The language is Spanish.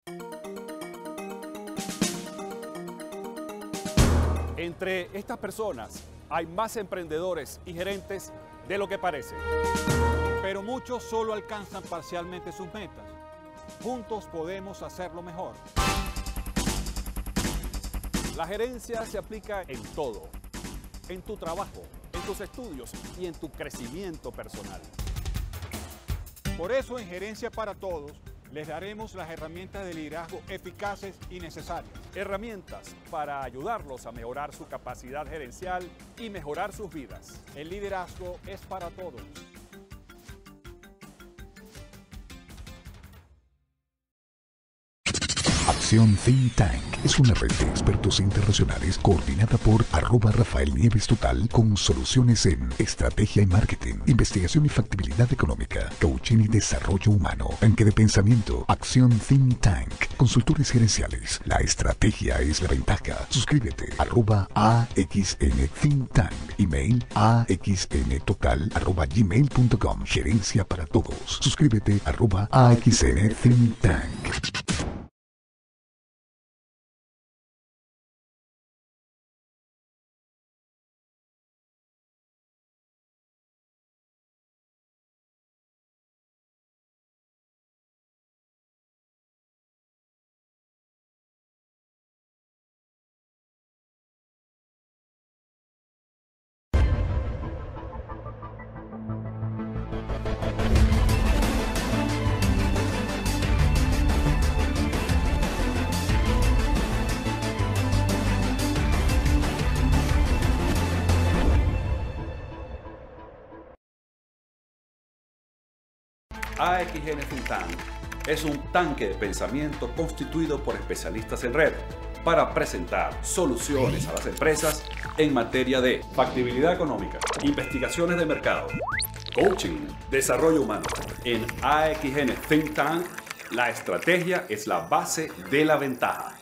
Entre estas personas hay más emprendedores y gerentes de lo que parece. Pero muchos solo alcanzan parcialmente sus metas. Juntos podemos hacerlo mejor. La gerencia se aplica en todo, en tu trabajo, en tus estudios y en tu crecimiento personal. Por eso en Gerencia para Todos les daremos las herramientas de liderazgo eficaces y necesarias. Herramientas para ayudarlos a mejorar su capacidad gerencial y mejorar sus vidas. El liderazgo es para todos. Acción Think Tank es una red de expertos internacionales coordinada por @Rafael Nieves Total con soluciones en estrategia y marketing, investigación y factibilidad económica, coaching y desarrollo humano, tanque de pensamiento, Acción Think Tank, consultores gerenciales. La estrategia es la ventaja. Suscríbete @AXN Think Tank, email axntotal@gmail.com. Gerencia para todos. Suscríbete @AXN Think Tank. AXN Think Tank es un tanque de pensamiento constituido por especialistas en red para presentar soluciones a las empresas en materia de factibilidad económica, investigaciones de mercado, coaching, desarrollo humano. En AXN Think Tank, la estrategia es la base de la ventaja.